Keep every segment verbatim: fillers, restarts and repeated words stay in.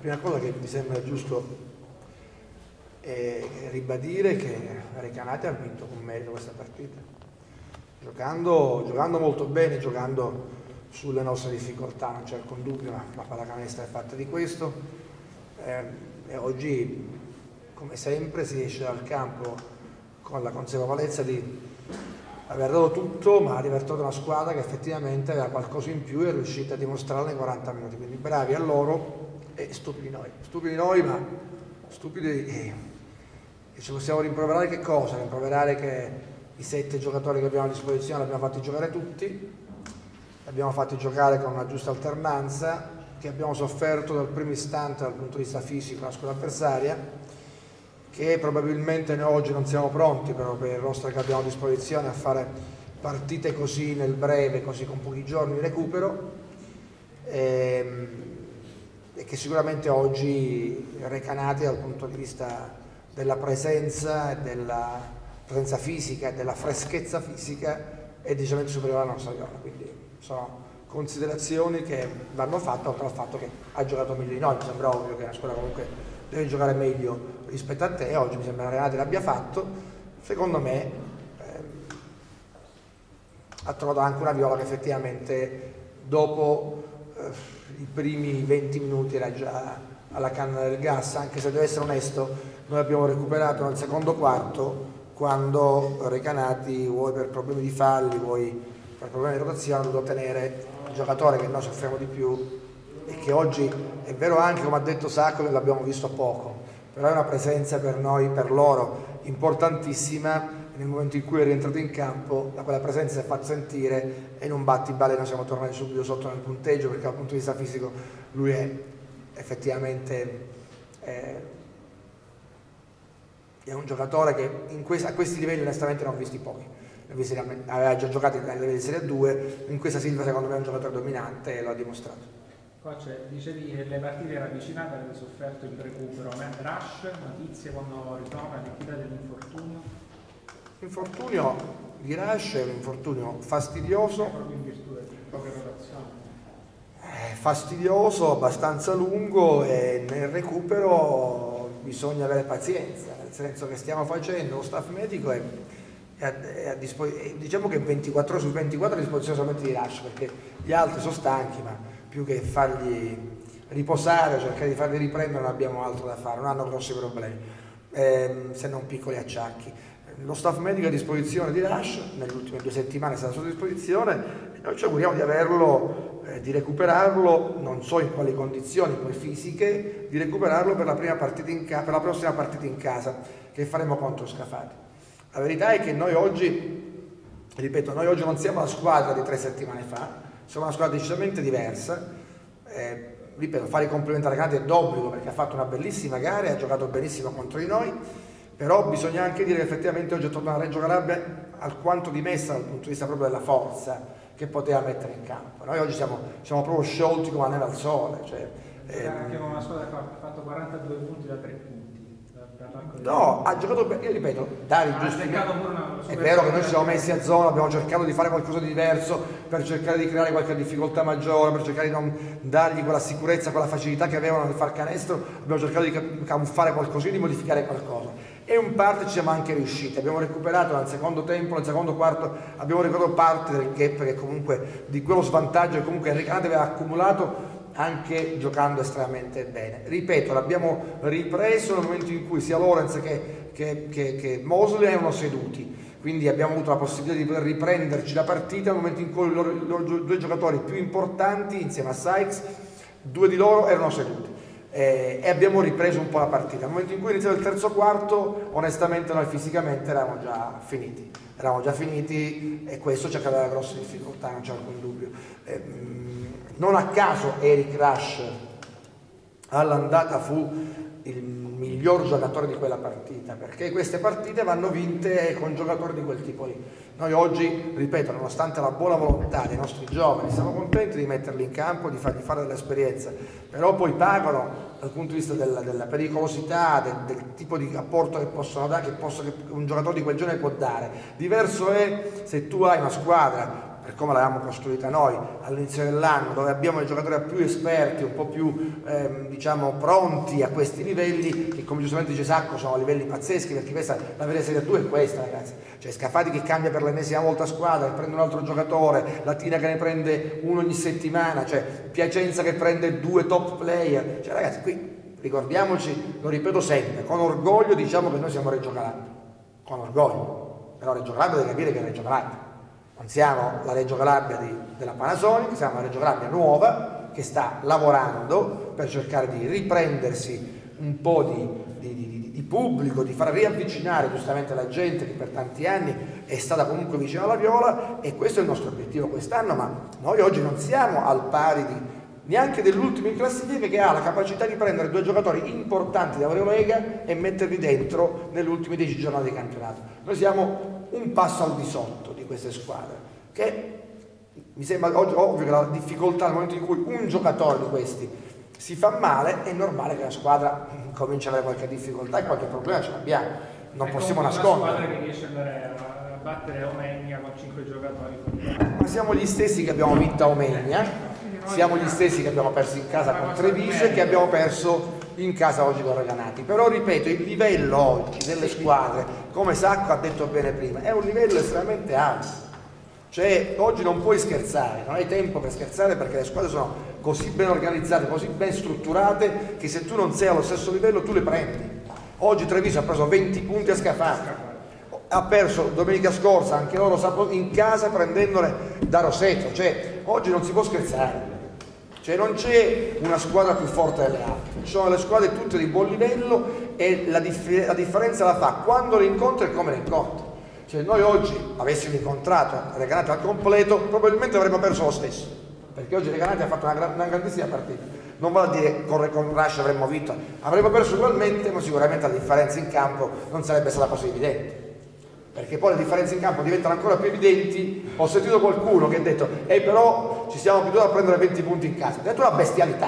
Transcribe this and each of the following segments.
prima cosa che mi sembra giusto è ribadire che Recanati ha vinto con merito questa partita, giocando, giocando molto bene, giocando sulle nostre difficoltà, non c'è alcun dubbio, la pallacanestro è fatta di questo, eh, e oggi, come sempre, si esce dal campo con la consapevolezza di aver dato tutto, ma aver trovato una squadra che effettivamente aveva qualcosa in più e è riuscita a dimostrarlo nei quaranta minuti, quindi bravi a loro e stupidi noi, stupidi noi, ma stupidi e, e ci possiamo rimproverare che cosa? Rimproverare che i sette giocatori che abbiamo a disposizione li abbiamo fatti giocare tutti, li abbiamo fatti giocare con una giusta alternanza, che abbiamo sofferto dal primo istante dal punto di vista fisico la squadra avversaria, che probabilmente noi oggi non siamo pronti però per il roster che abbiamo a disposizione a fare partite così nel breve, così con pochi giorni di recupero, e, e che sicuramente oggi Recanati dal punto di vista della presenza e della presenza fisica e della freschezza fisica è decisamente superiore alla nostra Viola, quindi sono considerazioni che vanno fatte oltre al fatto che ha giocato meglio di noi. Mi sembra ovvio che una squadra comunque deve giocare meglio rispetto a te, e oggi mi sembra che Recanati l'abbia fatto, secondo me ehm, ha trovato anche una Viola che effettivamente dopo eh, i primi venti minuti era già alla canna del gas, anche se devo essere onesto, noi abbiamo recuperato nel secondo quarto quando Recanati, vuoi per problemi di falli, vuoi per problemi di rotazione, ha dovuto tenere il giocatore che noi soffriamo di più e che oggi è vero anche, come ha detto Sacco, che l'abbiamo visto poco, però è una presenza per noi, per loro, importantissima. Nel momento in cui è rientrato in campo, da quella presenza si è fatto sentire e in un battibale noi siamo tornati subito sotto nel punteggio, perché dal punto di vista fisico lui è effettivamente è, è un giocatore che in questi, a questi livelli onestamente non ho visti pochi, aveva già giocato ai livelli di Serie due, in questa Silva secondo me è un giocatore dominante e lo ha dimostrato. Coach, dicevi che le partite ravvicinate avete sofferto il recupero, Rush, notizie quando ritorna, l'entità dell'infortunio? L'infortunio di Rush è un infortunio fastidioso, proprio in virtù di poche rotazioni. Fastidioso, abbastanza lungo, e nel recupero bisogna avere pazienza, nel senso che stiamo facendo, lo staff medico è, è, a, è a disposizione, diciamo che ventiquattro ore su ventiquattro a disposizione solamente di Rush, perché gli altri sono stanchi, ma più che fargli riposare o cercare di farli riprendere non abbiamo altro da fare, non hanno grossi problemi, ehm, se non piccoli acciacchi. Lo staff medico a disposizione di Rush nelle ultime due settimane è stato a sua disposizione e noi ci auguriamo di averlo, eh, di recuperarlo, non so in quali condizioni poi fisiche, di recuperarlo per la, prima partita in ca- per la prossima partita in casa che faremo contro Scafati. La verità è che noi oggi, ripeto, noi oggi non siamo la squadra di tre settimane fa, siamo una squadra decisamente diversa, eh, ripeto, fare i complimenti a Recanati è d'obbligo perché ha fatto una bellissima gara e ha giocato benissimo contro di noi, però bisogna anche dire che effettivamente oggi è tornata a Reggio Calabria alquanto dimessa dal punto di vista proprio della forza che poteva mettere in campo. Noi oggi siamo, siamo proprio sciolti come la neve al sole. Cioè, eh, anche con una squadra che ha fatto quarantadue punti da tre punti. No, ha giocato bene, io ripeto, Dari, è vero che noi ci siamo messi a zona, abbiamo cercato di fare qualcosa di diverso per cercare di creare qualche difficoltà maggiore, per cercare di non dargli quella sicurezza, quella facilità che avevano nel far canestro, abbiamo cercato di camuffare qualcosina, di modificare qualcosa e in parte ci siamo anche riusciti, abbiamo recuperato nel secondo tempo, nel secondo quarto abbiamo recuperato parte del gap, che comunque di quello svantaggio che comunque Recanati aveva accumulato anche giocando estremamente bene. Ripeto, l'abbiamo ripreso nel momento in cui sia Lorenz che, che, che, che Mosley erano seduti, quindi abbiamo avuto la possibilità di poter riprenderci la partita nel momento in cui i loro, i loro due giocatori più importanti insieme a Sykes, due di loro erano seduti eh, e abbiamo ripreso un po' la partita. Nel momento in cui è iniziato il terzo quarto, onestamente noi fisicamente eravamo già finiti eravamo già finiti e questo ci ha creato grosse difficoltà, non c'è alcun dubbio. Eh, Non a caso Eric Rush all'andata fu il miglior giocatore di quella partita, perché queste partite vanno vinte con giocatori di quel tipo lì. Noi oggi, ripeto, nonostante la buona volontà dei nostri giovani, siamo contenti di metterli in campo, di fargli fare dell'esperienza, però poi pagano dal punto di vista della, della pericolosità, del, del tipo di apporto che possono dare, che, posso, che un giocatore di quel genere può dare. Diverso è se tu hai una squadra per come l'avevamo costruita noi all'inizio dell'anno, dove abbiamo i giocatori più esperti, un po' più ehm, diciamo pronti a questi livelli, che come giustamente dice Sacco sono livelli pazzeschi, perché questa, la vera Serie due è questa, ragazzi, cioè Scafati che cambia per l'ennesima volta squadra, che prende un altro giocatore, Latina che ne prende uno ogni settimana, cioè Piacenza che prende due top player, cioè ragazzi qui ricordiamoci, lo ripeto sempre, con orgoglio diciamo che noi siamo Reggio Calabria, con orgoglio, però Reggio Calabria deve capire che è Reggio Calabria. Non siamo la Reggio Calabria di, della Panasonic, siamo la Reggio Calabria nuova che sta lavorando per cercare di riprendersi un po' di, di, di, di pubblico, di far riavvicinare giustamente la gente che per tanti anni è stata comunque vicino alla Viola, e questo è il nostro obiettivo quest'anno, ma noi oggi non siamo al pari di, neanche dell'ultimo in classifica, che ha la capacità di prendere due giocatori importanti della Eurolega e metterli dentro nelle ultime dieci giornate di campionato. Noi siamo un passo al di sotto di queste squadre, che mi sembra oggi, ovvio che la difficoltà nel momento in cui un giocatore di questi si fa male, è normale che la squadra cominci ad avere qualche difficoltà e qualche problema ce l'abbiamo, non è possiamo nascondere. Una squadra che riesce ad andare a battere Omegna con cinque giocatori. Ma siamo gli stessi che abbiamo vinto a Omegna, siamo gli stessi che abbiamo perso in casa con Treviso e che abbiamo perso in casa oggi con Recanati. Però ripeto, il livello oggi delle squadre, come Sacco ha detto bene prima, è un livello estremamente alto, cioè oggi non puoi scherzare, non hai tempo per scherzare, perché le squadre sono così ben organizzate, così ben strutturate, che se tu non sei allo stesso livello tu le prendi. Oggi Treviso ha preso venti punti a Scafati, ha perso domenica scorsa anche loro in casa prendendole da Roseto, cioè oggi non si può scherzare. Cioè non c'è una squadra più forte delle altre, ci sono le squadre tutte di buon livello, e la, dif- la differenza la fa quando le incontri e come le incontri. Cioè noi oggi avessimo incontrato Recanati al completo, probabilmente avremmo perso lo stesso, perché oggi Recanati ha fatto una, gra- una grandissima partita. Non vale a dire con, con Rush avremmo vinto, avremmo perso ugualmente, ma sicuramente la differenza in campo non sarebbe stata così evidente, perché poi le differenze in campo diventano ancora più evidenti. Ho sentito qualcuno che ha detto ehi però ci siamo abituati a prendere venti punti in casa, ha detto una bestialità,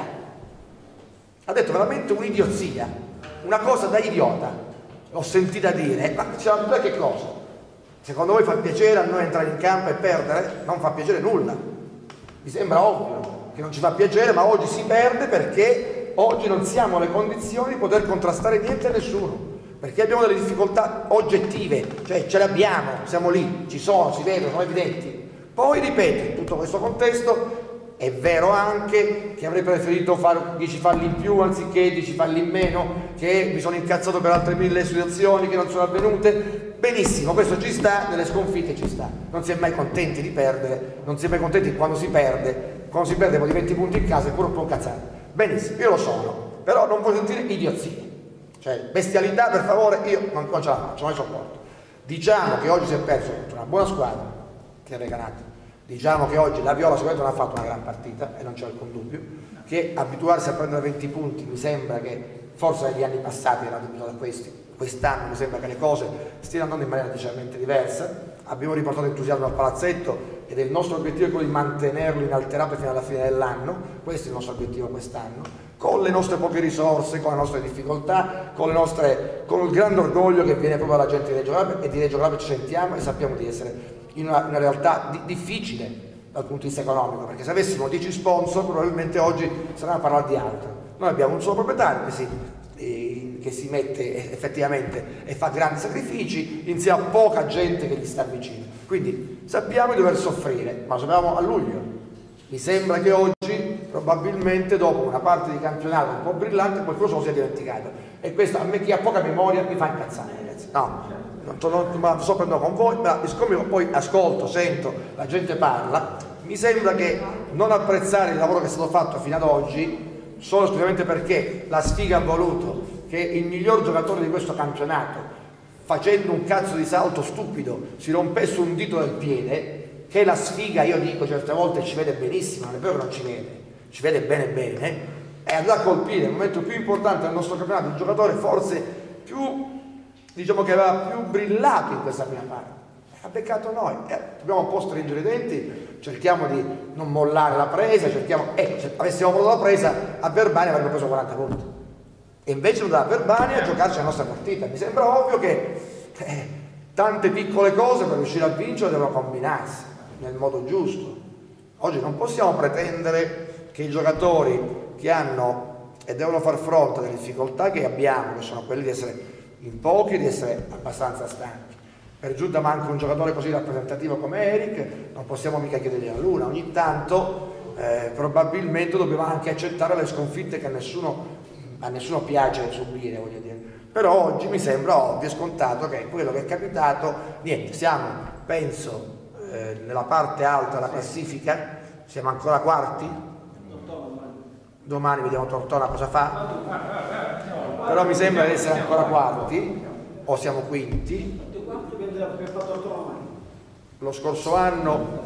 ha detto veramente un'idiozia, una cosa da idiota, l'ho sentita dire, ma ci siamo abituati a che cosa? Secondo voi fa piacere a noi entrare in campo e perdere? Non fa piacere nulla, mi sembra ovvio che non ci fa piacere, ma oggi si perde perché oggi non siamo nelle condizioni di poter contrastare niente a nessuno, perché abbiamo delle difficoltà oggettive, cioè ce le abbiamo, siamo lì, ci sono, si vedono, sono evidenti. Poi ripeto, in tutto questo contesto è vero anche che avrei preferito fare dieci falli in più anziché dieci falli in meno, che mi sono incazzato per altre mille situazioni che non sono avvenute. Benissimo, questo ci sta, nelle sconfitte ci sta, non si è mai contenti di perdere, non si è mai contenti quando si perde, quando si perde poi di venti punti in casa è pure un po' incazzare. Benissimo, io lo sono, però non voglio sentire idiozie. Cioè, bestialità per favore, io non, non ce la faccio, non la sopporto. Diciamo che oggi si è perso contro una buona squadra, che è Recanati. Diciamo che oggi la Viola sicuramente non ha fatto una gran partita, e non c'è alcun dubbio, che abituarsi a prendere venti punti mi sembra che forse negli anni passati erano abituati a questi, quest'anno mi sembra che le cose stiano andando in maniera decisamente diversa. Abbiamo riportato entusiasmo al palazzetto ed è il nostro obiettivo quello di mantenerlo inalterato fino alla fine dell'anno. Questo è il nostro obiettivo quest'anno, con le nostre poche risorse, con le nostre difficoltà, con, le nostre, con il grande orgoglio che viene proprio dalla gente di Reggio Calabria, e di Reggio Calabria ci sentiamo e sappiamo di essere in una, una realtà di, difficile dal punto di vista economico, perché se avessimo dieci sponsor probabilmente oggi saremmo a parlare di altro. Noi abbiamo un solo proprietario che si, eh, che si mette effettivamente e fa grandi sacrifici insieme a poca gente che gli sta vicino, quindi sappiamo di dover soffrire, ma lo sappiamo a luglio. Mi sembra che oggi probabilmente dopo una parte di campionato un po' brillante qualcuno se lo sia dimenticato, e questo a me, chi ha poca memoria, mi fa incazzare, ragazzi. No, non, non, non so prendere con voi, ma siccome poi ascolto, sento, la gente parla, mi sembra che non apprezzare il lavoro che è stato fatto fino ad oggi solo esclusivamente perché la sfiga ha voluto che il miglior giocatore di questo campionato, facendo un cazzo di salto stupido, si rompesse un dito del piede, che la sfiga, io dico, certe volte ci vede benissimo, non è vero che non ci vede, ci vede bene bene, è andato a colpire nel momento più importante del nostro campionato, il giocatore forse più, diciamo che aveva più brillato in questa prima parte, ha beccato noi, eh, dobbiamo un po' stringere i denti, cerchiamo di non mollare la presa, cerchiamo, ecco, se avessimo mollato la presa a Verbania avremmo preso quaranta punti, e invece da Verbania a giocarci la nostra partita. Mi sembra ovvio che eh, tante piccole cose per riuscire a vincere devono combinarsi. nel modo giusto. Oggi non possiamo pretendere che i giocatori che hanno e devono far fronte alle difficoltà che abbiamo, che sono quelle di essere in pochi e di essere abbastanza stanchi. Per giunta manca un giocatore così rappresentativo come Eric, non possiamo mica chiedergli la luna. Ogni tanto eh, probabilmente dobbiamo anche accettare le sconfitte che a nessuno, a nessuno piace subire, voglio dire. Però oggi mi sembra ovvio e scontato che quello che è capitato, niente, siamo, penso, eh, nella parte alta della classifica, siamo ancora quarti? Domani vediamo Tortona cosa fa, però mi sembra di essere ancora quarti, o siamo quinti. Lo scorso anno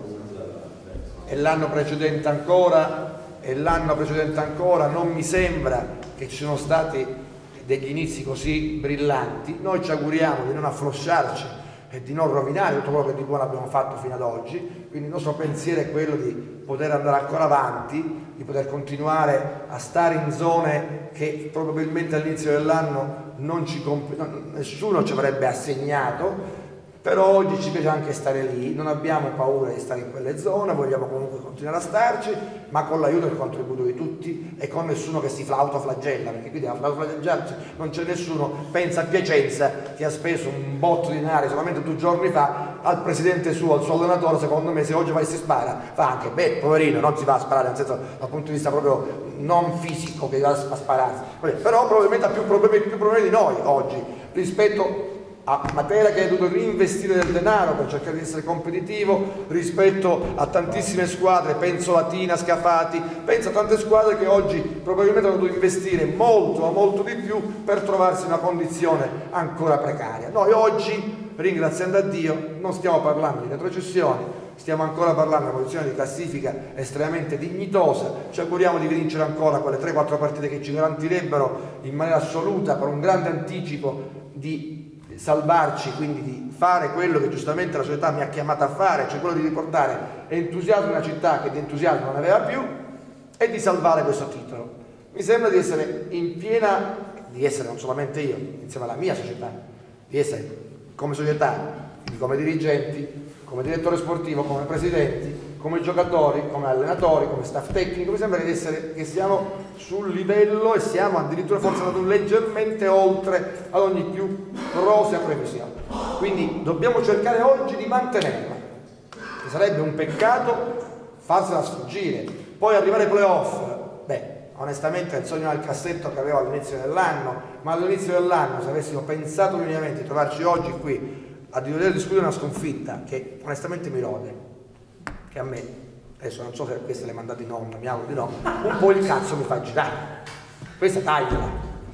e l'anno precedente ancora e l'anno precedente ancora non mi sembra che ci siano stati degli inizi così brillanti. Noi ci auguriamo di non afflosciarci e di non rovinare tutto quello che di buono abbiamo fatto fino ad oggi, quindi il nostro pensiero è quello di poter andare ancora avanti, di poter continuare a stare in zone che probabilmente all'inizio dell'anno non ci non, nessuno ci avrebbe assegnato, però oggi ci piace anche stare lì, non abbiamo paura di stare in quelle zone, vogliamo comunque continuare a starci, ma con l'aiuto e il contributo di tutti e con nessuno che si autoflagella, perché qui da autoflagellarci non c'è nessuno. Pensa a Piacenza che ha speso un botto di denaro solamente due giorni fa al presidente suo, al suo allenatore. Secondo me se oggi vai e si spara, fa anche, beh, poverino, non si va a sparare, nel senso dal punto di vista proprio non fisico che va a spararsi, però probabilmente ha più problemi, più problemi di noi oggi rispetto a Matera che ha dovuto reinvestire del denaro per cercare di essere competitivo rispetto a tantissime squadre, penso Latina, Scafati, penso a tante squadre che oggi probabilmente hanno dovuto investire molto ma molto di più per trovarsi in una condizione ancora precaria. Noi oggi, ringraziando a Dio, non stiamo parlando di retrocessione, stiamo ancora parlando di una posizione di classifica estremamente dignitosa. Ci auguriamo di vincere ancora quelle tre quattro partite che ci garantirebbero in maniera assoluta, con un grande anticipo, di salvarci, quindi di fare quello che giustamente la società mi ha chiamato a fare, cioè quello di riportare entusiasmo in una città che di entusiasmo non aveva più, e di salvare questo titolo. Mi sembra di essere in piena, di essere non solamente io, insieme alla mia società, di essere come società, quindi come dirigenti, come direttore sportivo, come presidenti, come giocatori, come allenatori, come staff tecnico, mi sembra di essere, che siamo sul livello e siamo addirittura forse andato leggermente oltre ad ogni più rosea previsione. Quindi dobbiamo cercare oggi di mantenerla, che sarebbe un peccato farsela sfuggire. Poi arrivare ai playoff, beh, onestamente è il sogno al cassetto che avevo all'inizio dell'anno, ma all'inizio dell'anno se avessimo pensato minimamente di trovarci oggi qui a dover discutere una sconfitta che onestamente mi rode, che a me, adesso non so se queste le mandate in onda, mi auguro di no, un po' il cazzo mi fa girare. Questa tagliala.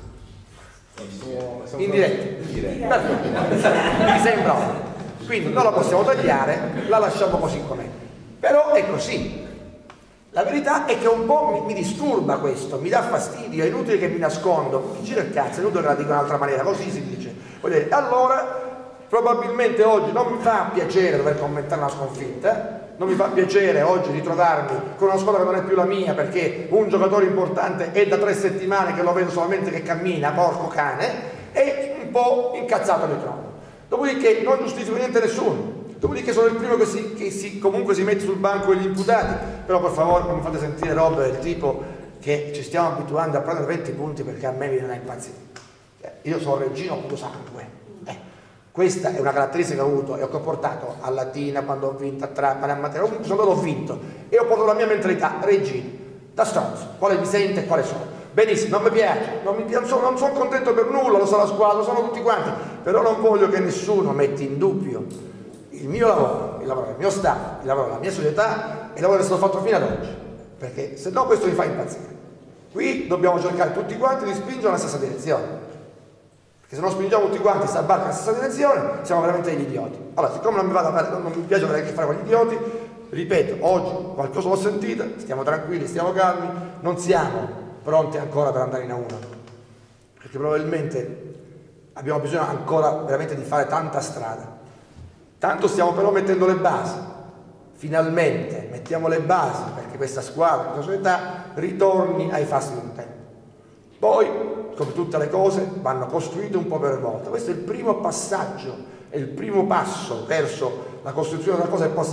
In diretta. Mi sembra ovvio. Quindi non la possiamo tagliare, la lasciamo così com'è. Però è così. La verità è che un po' mi, mi disturba questo, mi dà fastidio, è inutile che mi nascondo, mi gira il cazzo, è inutile che la dico in un'altra maniera, così si dice. Allora, probabilmente oggi non mi fa piacere dover commentare una sconfitta, non mi fa piacere oggi ritrovarmi con una squadra che non è più la mia perché un giocatore importante è da tre settimane che lo vedo solamente che cammina, porco cane, e un po' incazzato mi trovo. Dopodiché non giustifico niente a nessuno, dopodiché sono il primo che, si, che si, comunque si mette sul banco degli imputati, però per favore non mi fate sentire robe del tipo che ci stiamo abituando a prendere venti punti perché a me mi viene a impazzire. Io sono Reggino puro sangue. Questa è una caratteristica che ho avuto e che ho portato a Latina quando ho vinto, a Trapani, a Matera, sono ho vinto e ho portato la mia mentalità, Reggino, da stronzo, quale mi sente e quale sono. Benissimo, non mi piace, non, mi piace, non, sono, non sono contento per nulla, lo sa la squadra, lo sono tutti quanti, però non voglio che nessuno metti in dubbio il mio lavoro, il lavoro del mio staff, il lavoro della mia società e il lavoro che è stato fatto fino ad oggi, perché se no questo mi fa impazzire. Qui dobbiamo cercare tutti quanti di spingere nella stessa direzione. Perché se non spingiamo tutti quanti sta barca nella stessa direzione siamo veramente degli idioti. Allora, siccome non mi, vado a fare, non mi piace avere a che fare con gli idioti, ripeto, oggi qualcosa l'ho sentita, stiamo tranquilli, stiamo calmi, non siamo pronti ancora per andare in A uno, perché probabilmente abbiamo bisogno ancora veramente di fare tanta strada. Tanto stiamo però mettendo le basi, finalmente mettiamo le basi perché questa squadra, questa società ritorni ai fasti di un tempo. Poi, come tutte le cose, vanno costruite un po' per volta. Questo è il primo passaggio, è il primo passo verso la costruzione di una cosa che possa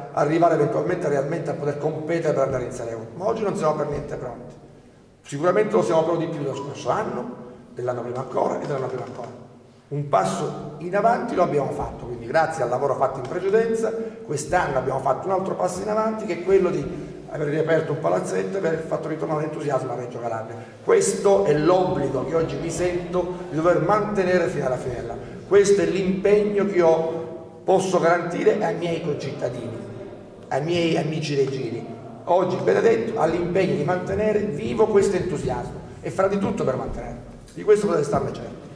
arrivare eventualmente realmente a poter competere per andare in Serie uno, ma oggi non siamo per niente pronti. Sicuramente lo siamo però di più dello scorso anno, dell'anno prima ancora e dell'anno prima ancora. Un passo in avanti lo abbiamo fatto, quindi grazie al lavoro fatto in precedenza, quest'anno abbiamo fatto un altro passo in avanti, che è quello di aver riaperto un palazzetto e aver fatto ritornare l'entusiasmo a Reggio Calabria. Questo è l'obbligo che oggi mi sento di dover mantenere fino alla fine dell'anno. Questo è l'impegno che io posso garantire ai miei concittadini, ai miei amici reggini. Oggi Benedetto ha l'impegno di mantenere vivo questo entusiasmo e farà di tutto per mantenerlo. Di questo potete starne certi.